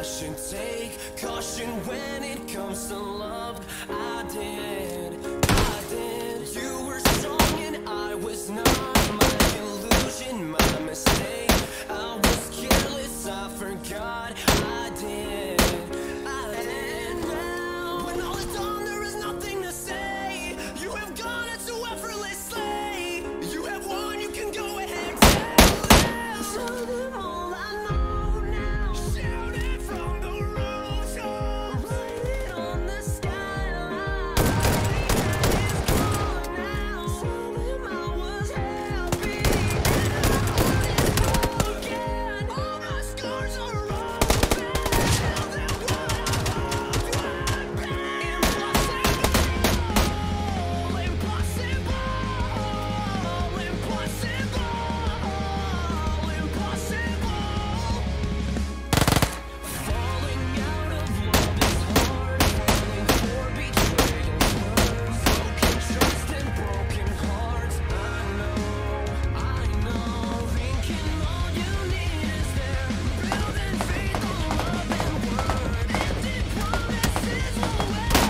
I should take caution when it comes to love. I did. You were strong and I was not. My illusion, my mistake. I was careless, I forgot. I did. And now, when all is done, there is nothing to say. You have gone into effortlessly. You have won, you can go ahead. Tell them all I know now. Shout it from the rooftops. Write it on the skyline. It's gone now. Tell them I was happy and I was broken. All my scars are open. Tell them what I hoped would be impossible. Impossible. Falling out of love is hard. Falling for betrayal hurts. Broken trust and broken hearts. I know. Thinking all you need is there. Building faith on love and word. Empty promises will wear.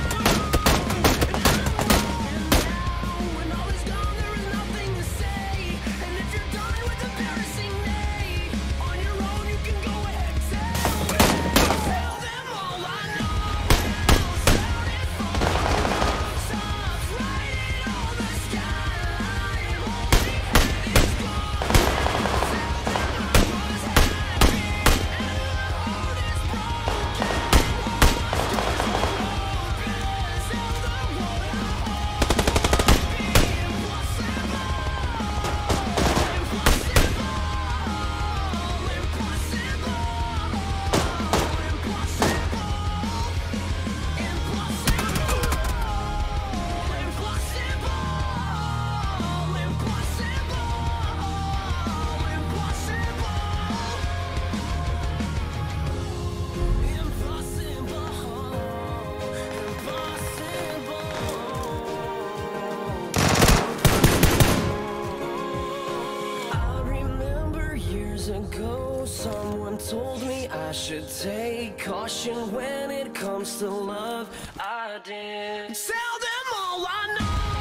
And now, when all is gone, there is nothing to say. And if you're done with embarrassing me, on your own you can go ahead. Tell them all I know. Shout it from the rooftops. Write it on the skyline. Holy head is gone. Tell them I was happy and my heart is broken. All my scars are open. Tell them what I hope would be impossible. I remember years ago, someone told me I should take caution when it comes to love. I did. Tell them all I know.